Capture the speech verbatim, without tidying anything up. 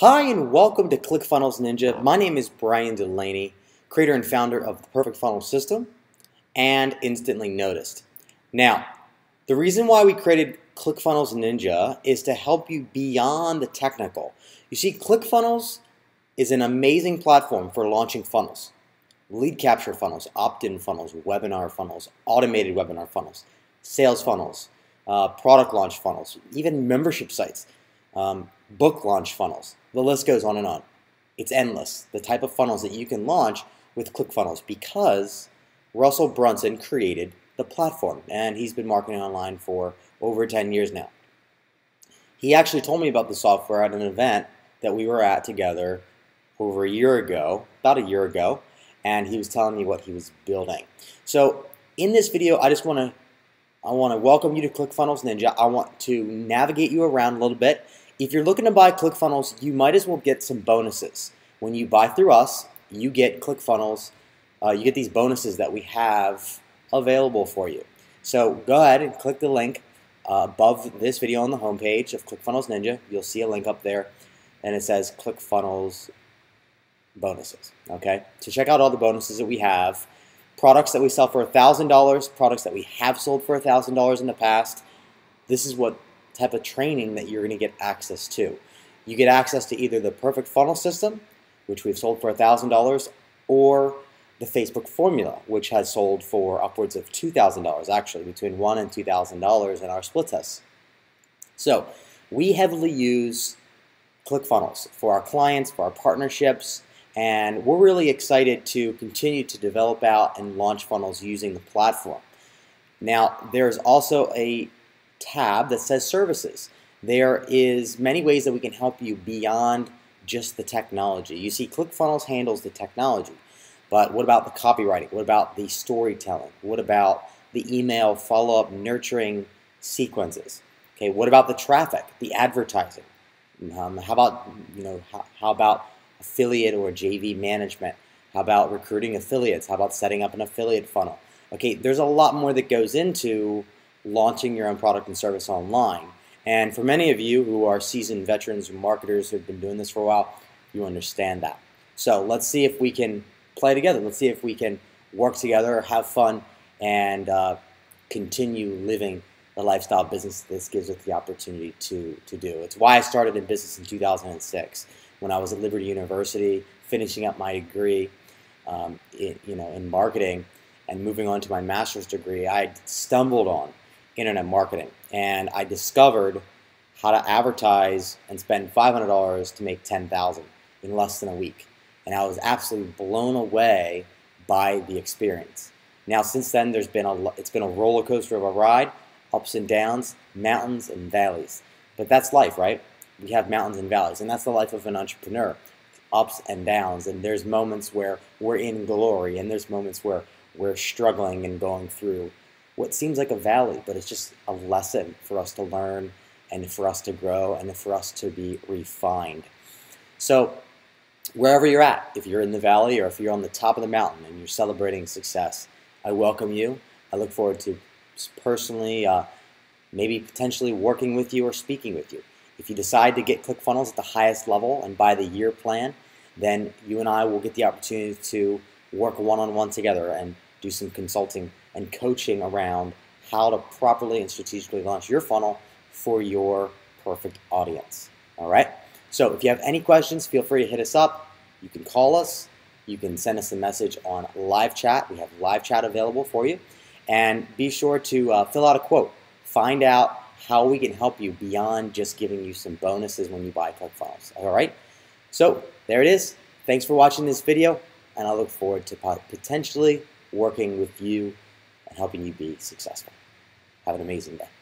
Hi and welcome to ClickFunnels Ninja. My name is Bryan Dulaney, creator and founder of the Perfect Funnel System and Instantly Noticed. Now, the reason why we created ClickFunnels Ninja is to help you beyond the technical. You see, ClickFunnels is an amazing platform for launching funnels. Lead capture funnels, opt-in funnels, webinar funnels, automated webinar funnels, sales funnels, uh, product launch funnels, even membership sites, um, book launch funnels. The list goes on and on. It's endless, the type of funnels that you can launch with ClickFunnels, because Russell Brunson created the platform, and he's been marketing online for over ten years now. He actually told me about the software at an event that we were at together over a year ago, about a year ago, and he was telling me what he was building. So in this video, I just want to I want to welcome you to ClickFunnels Ninja. I want to navigate you around a little bit. If you're looking to buy ClickFunnels, you might as well get some bonuses. When you buy through us, you get ClickFunnels. Uh, you get these bonuses that we have available for you. So go ahead and click the link uh, above this video on the homepage of ClickFunnels Ninja. You'll see a link up there, and it says ClickFunnels bonuses. Okay, so check out all the bonuses that we have. Products that we sell for one thousand dollars, products that we have sold for one thousand dollars in the past. This is what type of training that you're going to get access to. You get access to either the Perfect Funnel System, which we've sold for one thousand dollars, or the Facebook Formula, which has sold for upwards of two thousand dollars, actually, between one thousand dollars and two thousand dollars in our split tests. So we heavily use ClickFunnels for our clients, for our partnerships, and we're really excited to continue to develop out and launch funnels using the platform. Now, there's also a tab that says services. There is many ways that we can help you beyond just the technology. You see, ClickFunnels handles the technology, but what about the copywriting? What about the storytelling? What about the email follow-up nurturing sequences? Okay, what about the traffic, the advertising? Um, how about, you know, how, how about affiliate or J V management? How about recruiting affiliates? How about setting up an affiliate funnel? Okay, there's a lot more that goes into launching your own product and service online. And for many of you who are seasoned veterans or marketers who have been doing this for a while, you understand that. So let's see if we can play together. Let's see if we can work together, have fun, and uh, continue living the lifestyle business this gives us the opportunity to, to do. It's why I started in business in two thousand six when I was at Liberty University, finishing up my degree um, in, you know, in marketing and moving on to my master's degree. I stumbled on internet marketing, and I discovered how to advertise and spend five hundred dollars to make ten thousand dollars in less than a week. And I was absolutely blown away by the experience. Now, since then, there's been a, it's been a roller coaster of a ride, ups and downs, mountains and valleys. But that's life, right? We have mountains and valleys, and that's the life of an entrepreneur. Ups and downs, and there's moments where we're in glory, and there's moments where we're struggling and going through what seems like a valley, but it's just a lesson for us to learn and for us to grow and for us to be refined. So wherever you're at, if you're in the valley or if you're on the top of the mountain and you're celebrating success, I welcome you. I look forward to personally, uh, maybe potentially working with you or speaking with you. If you decide to get ClickFunnels at the highest level and buy the year plan, then you and I will get the opportunity to work one-on-one together and do some consulting and coaching around how to properly and strategically launch your funnel for your perfect audience. All right? So if you have any questions, feel free to hit us up. You can call us. You can send us a message on live chat. We have live chat available for you. And be sure to uh, fill out a quote. Find out how we can help you beyond just giving you some bonuses when you buy ClickFunnels. All right? So there it is. Thanks for watching this video, and I look forward to potentially working with you and helping you be successful. Have an amazing day.